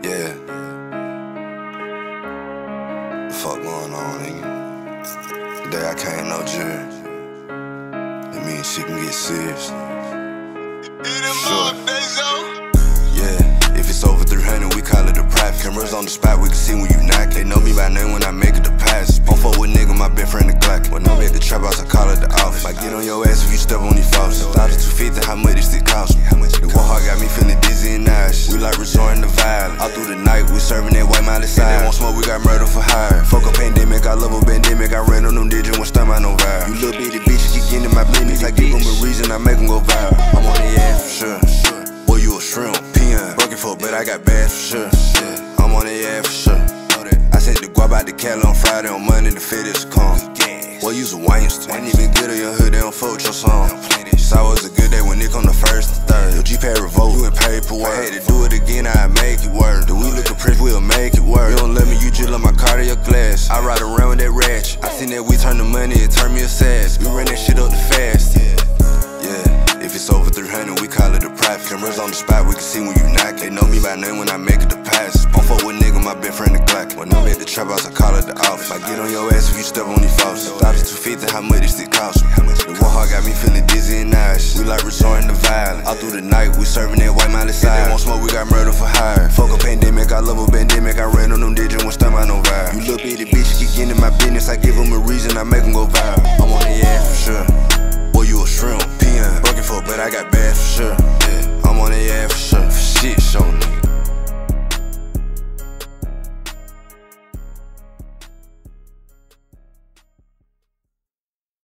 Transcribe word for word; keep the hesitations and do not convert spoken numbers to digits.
Yeah. What the fuck going on, nigga? Today I can't no jury. That means she can get serious. Sure. Yeah, if it's over three hundred, we call it a private. Cameras on the spot, we can see when you knock. They know me by name when I make it to pass. Don't fuck with nigga, my best friend the Glock. When I'm at the trap house, I call it the office. I get on your ass if you step on these falls. Thousand two fifty, how much this shit cost me? The war hard got me feeling dizzy and nauseous. We like resorting to violence. All through the night, we serving that white Miley side. They want smoke, we got murder for hire. Fuck a pandemic, I love a pandemic. I ran on them digits when stomach no vibe. You little bitty bitches keep getting in my business. I give them a reason, I make them go viral. I'm on the ass for sure. Boy, you a shrimp, peon. Broken folk, but I got bad for sure. Yeah, I'm on the ass for sure. I sent the guap out to Cali on Friday, on Monday the fit is calm. Boy, you's a Wayne's. Ain't even good on your hood, they don't fuck with your song. So it was a good day when Nick on the first and third. Your G-Pad revolt, you in paperwork. I had to do it again, I'd make it work. The we look a pretty, we'll make it work. You don't let me, you just let my car to your glass. I ride around with that ratchet. I seen that we turn the money, it turn me a sass. We ran that shit up the fast. Yeah, if it's over three hundred, we call it a private. Cameras on the spot, we can see when you knock. They know me by name when I make it to pass. Don't fuck with nigga, my best friend the Glock. When I'm at the trap house, I call it the office. I get on your ass if you step on these falls. Thousand two fifty, how much this shit cost me? The war hard got me feeling dizzy and nauseous. We like resorting to violence. All through the night, we serving that white Miley side. They want smoke, we got murder for hire. Fuck a pandemic, I love a pandemic. I ran on them digits when stomach no vibe. You little bitty bitch, keep getting in my business. I give them a reason, I make them go viral. I'm on the ass for sure. Boy, you a shrimp, peon. Broken folk, but I got bad.